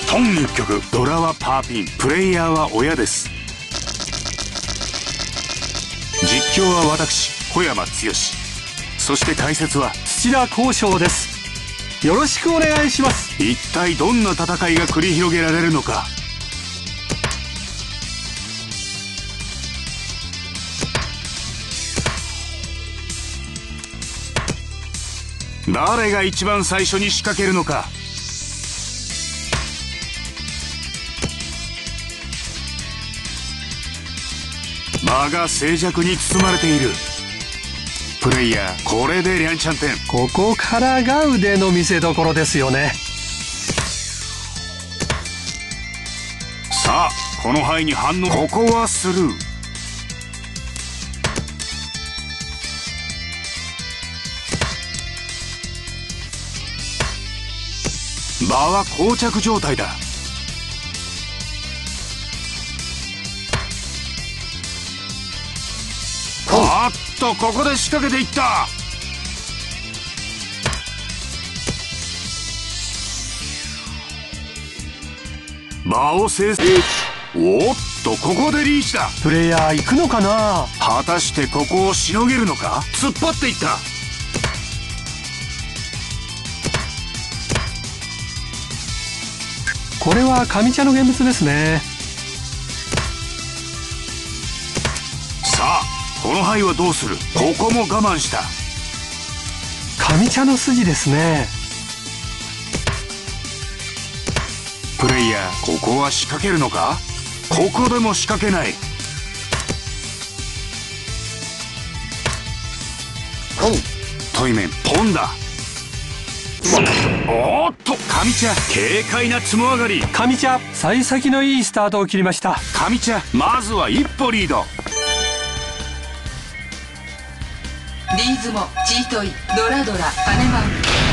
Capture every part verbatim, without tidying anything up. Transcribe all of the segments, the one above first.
トン一曲。ドラはパーピン、プレイヤーは親です。実況は私小山剛、そして解説は土田光翔です。よろしくお願いします。 一体どんな戦いが繰り広げられるのか。誰が一番最初に仕掛けるのか。場が静寂に包まれている。プレイヤー、これでリャンチャンテン。 ここからが腕の見せ所ですよね。 さあ、この範囲に反応。ここはスルー。場は膠着状態だ。あっと、ここで仕掛けていった。場を制す。おっと、ここでリーチだ。 プレイヤー行くのかな。 果たしてここをしのげるのか。突っ張っていった。 これは上茶の現物ですね。 さあ、この牌はどうする。ここも我慢した。 上茶の筋ですね。 プレイヤー、ここは仕掛けるのか。ここでも仕掛けない。トイメン、ポンだ。おっと、上茶、軽快なつも上がり。 上茶、幸先のいいスタートを切りました。 上茶、まずは一歩リード。 リーズモ、チートイ、ドラドラ、パネマン。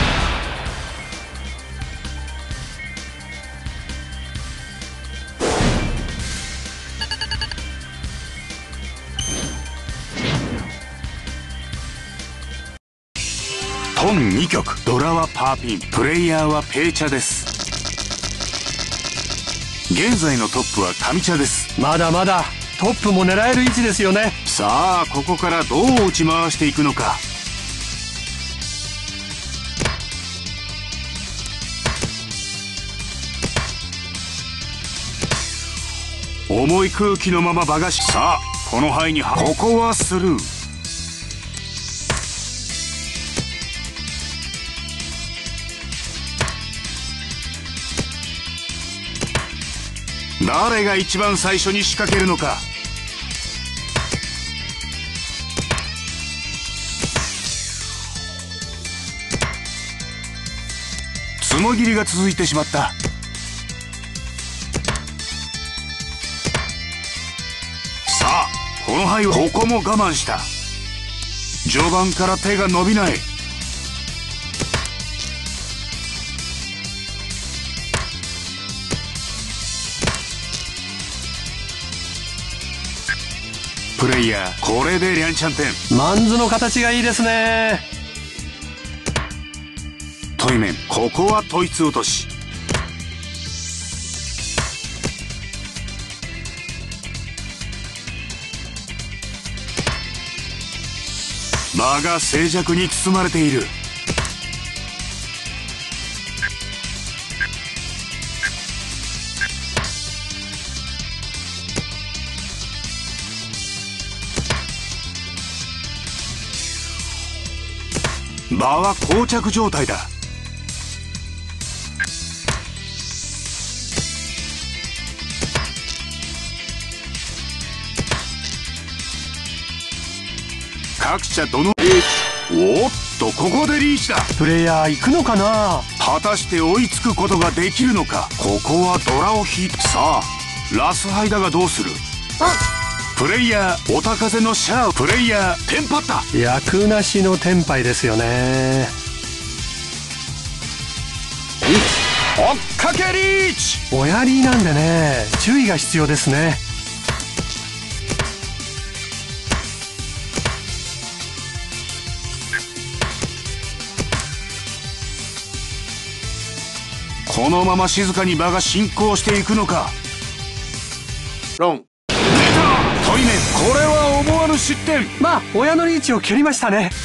トンに曲。ドラはパーピン、プレイヤーはペーチャです。現在のトップは上茶です。 まだまだトップも狙える位置ですよね。 さあ、ここからどう打ち回していくのか。重い空気のまま場がし。さあ、この範囲には。ここはスルー。誰が一番最初に仕掛けるのか。つもぎりが続いてしまった。さあ、この牌を。ここも我慢した。序盤から手が伸びない。プレイヤー、これでリャンチャンテン。 マンズの形がいいですね。 トイメン、ここは統一落とし。場が静寂に包まれている。場は膠着状態だ。各社どの。おっと、ここでリーチだ。 プレイヤー行くのかな。 果たして追いつくことができるのか。ここはドラを引いた。さあ、ラスハイだがどうする。プレイヤー、おたかぜのシャア。プレイヤー、テンパった。 役なしのテンパイですよね。 追っかけリーチ。 おやりなんでね、注意が必要ですね。 このまま静かに場が進行していくのか。 ロン。 出たトイメ。これは思わぬ失点。 まあ親のリーチを蹴りましたね。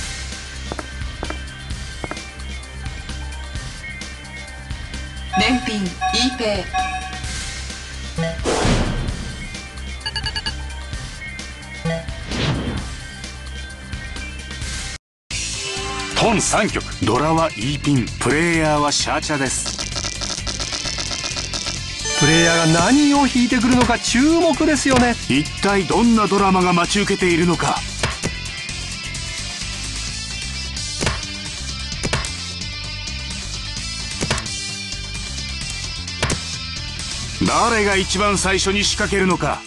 連品 E ペイ。 トンさん局。ドラは E ピン、プレイヤーはシャーチャです。 プレイヤーが何を引いてくるのか注目ですよね。 一体どんなドラマが待ち受けているのか。誰が一番最初に仕掛けるのか。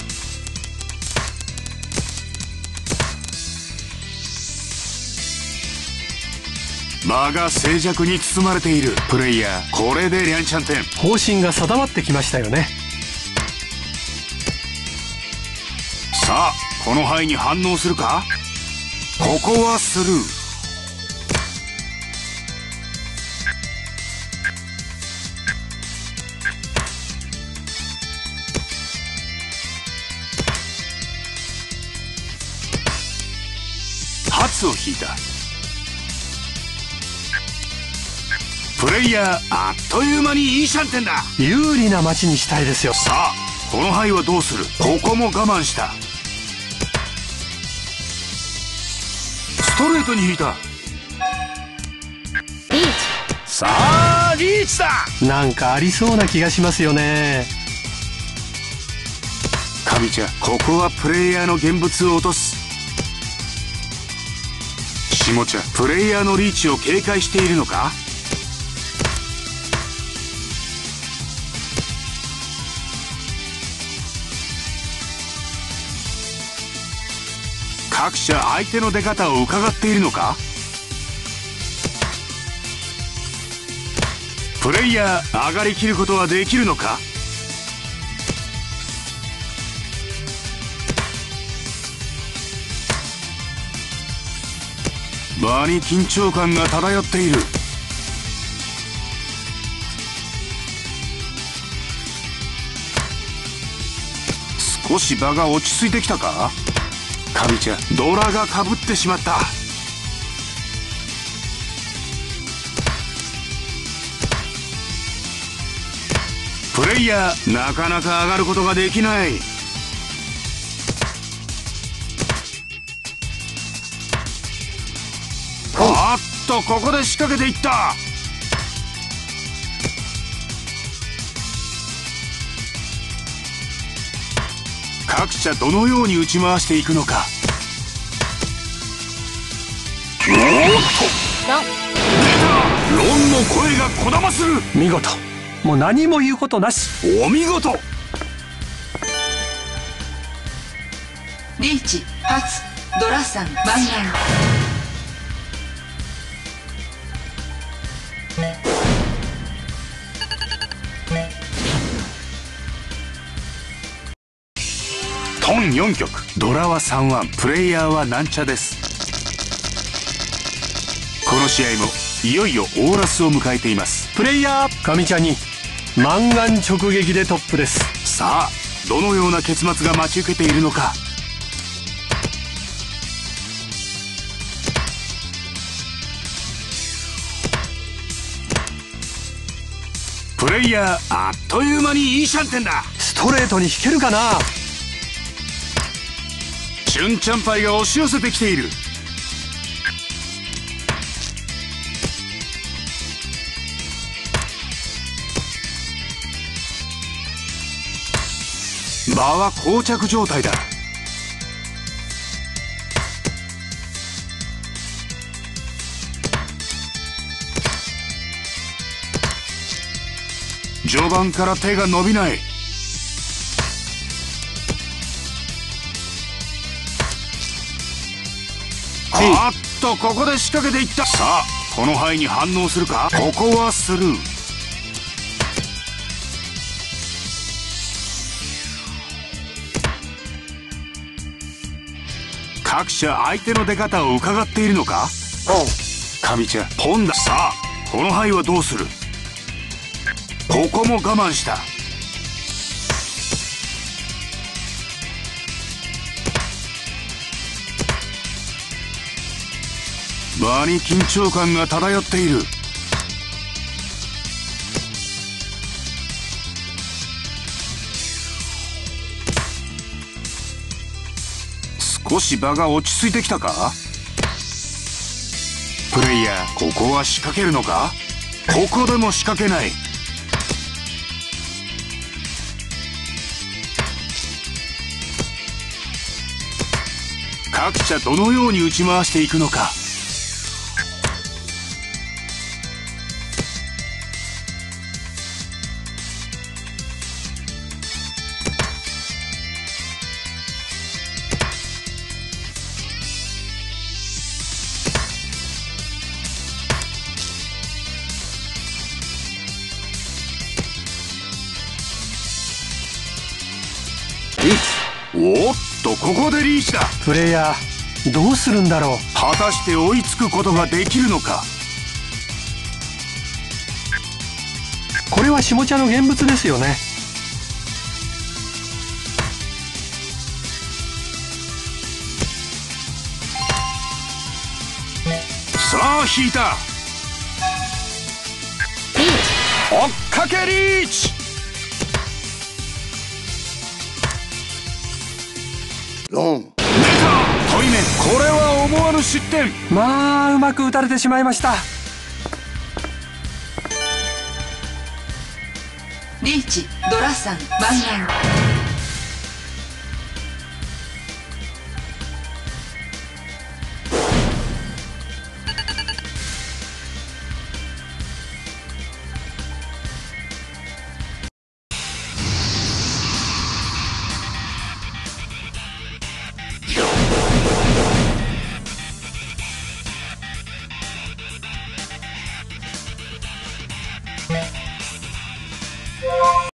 場が静寂に包まれている。プレイヤー、これでリャンチャンテン。 方針が定まってきましたよね。 さあこの範囲に反応するか。ここはスルー。発を引いた。プレイヤー、あっという間にいいシャンテンだ。 有利な街にしたいですよ。 さあこの範囲はどうする。ここも我慢した。ストレートに引いた。さあリーチだ。 なんかありそうな気がしますよね。 カビちゃん、ここはプレイヤーの現物を落とす。シモちゃん、プレイヤーのリーチを警戒しているのか。各社相手の出方を伺っているのか。プレイヤー、上がりきることはできるのか。場に緊張感が漂っている。少し場が落ち着いてきたか。カビちゃん、ドラがかぶってしまった。プレイヤー、なかなか上がることができない。あっとここで仕掛けていった。各社どのように打ち回していくのか。おっとロン。 ロンの声がこだまする。 見事。もう何も言うことなし。 お見事。 リーチ発ドラさん湾トンよん局。ドラはさんワン、プレイヤーはなんちゃです。この試合もいよいよオーラスを迎えています。 プレイヤー、カミちゃんにマンガン直撃でトップです。 さあどのような結末が待ち受けているのか。プレイヤー、あっという間にいいシャンテンだ。 ストレートに引けるかな。 チュンチャンパイが押し寄せてきている。場は膠着状態だ。序盤から手が伸びない。あっとここで仕掛けていった。さあこの範囲に反応するか。ここはスルー。各社相手の出方を伺っているのか。カビちゃん、ポンだ。さあこの範囲はどうする。 ここも我慢した。場に緊張感が漂っている。少し場が落ち着いてきたか。プレイヤー、ここは仕掛けるのか。ここでも仕掛けない。各社どのように打ち回していくのか。おっと、ここでリーチだ。 プレイヤー、どうするんだろう。 果たして追いつくことができるのか。 これは下茶の現物ですよね。 さあ引いた。追っかけリーチ。 ロン。 出た。トイメ、これは思わぬ失点。 まあうまく打たれてしまいました。 リーチドラさんワンアウト。